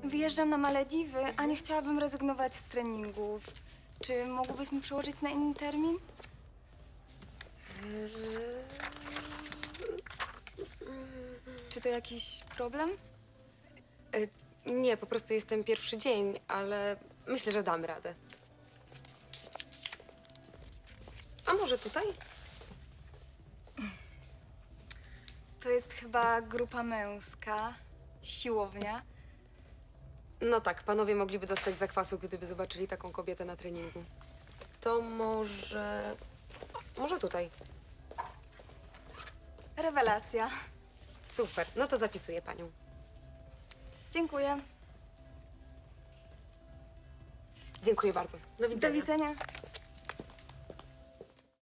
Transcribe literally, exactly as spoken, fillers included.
Wyjeżdżam na Malediwy, a nie chciałabym rezygnować z treningów. Czy mógłbyś przełożyć na inny termin? Czy to jakiś problem? Y, nie, po prostu jestem pierwszy dzień, ale myślę, że damy radę. A może tutaj? To jest chyba grupa męska, siłownia. No tak, panowie mogliby dostać zakwasu, gdyby zobaczyli taką kobietę na treningu. To może... może tutaj. Rewelacja. Super, no to zapisuję panią. Dziękuję. Dziękuję bardzo. Do widzenia. Do widzenia.